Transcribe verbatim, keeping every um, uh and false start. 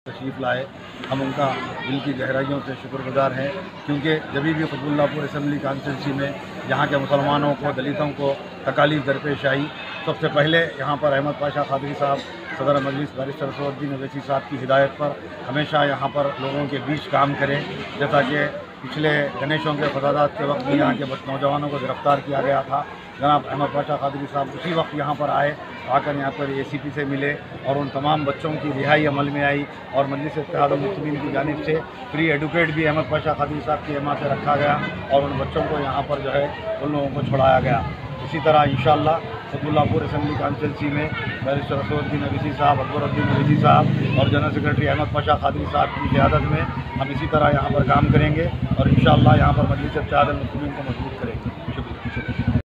तशरीफ़ लाए। हम उनका दिल की गहराइयों से शुक्रगुजार हैं, क्योंकि जब भी कुतुबुल्लाहपुर असम्बली कॉन्स्टिट्यूंसी में यहाँ के मुसलमानों को, दलितों को तकालीफ दरपेश आई, सबसे पहले यहाँ पर अहमद पाशा कादरी साहब सदर मजलिस बैरिस्टर असदुद्दीन अवैसी साहब की हिदायत पर हमेशा यहाँ पर लोगों के बीच काम करें। जैसा कि पिछले गणेशों के फसादात के वक्त भी यहाँ के नौजवानों को गिरफ़्तार किया गया था, जनाब अहमद पाशा कादरी साहब उसी वक्त यहाँ पर आए, आकर यहाँ पर ए सी पी से मिले और उन तमाम बच्चों की रिहाई अमल में आई और मजलिस इत्तेहाद मुस्लिमीन की जानिब से फ्री एडवोकेट भी अहमद पाशा कादरी साहब की हिमायत से रखा गया और उन बच्चों को यहाँ पर जो है उन लोगों को छुड़ाया गया। इसी तरह इंशाअल्लाह कुतुबुल्लाहपुर असम्बली कॉन्स्टिट्यूंसी में बैरिस्टर असदुद्दीन अवैसी साहब, अकबरुद्दीन अवैसी साहब और जनरल सेक्रेटरी अहमद पाशा कादरी साहब की क़यादत में हम इसी तरह यहाँ पर काम करेंगे और इंशाअल्लाह यहाँ पर मजलिस इत्तेहाद मुस्लिमीन को मजबूत करेंगे।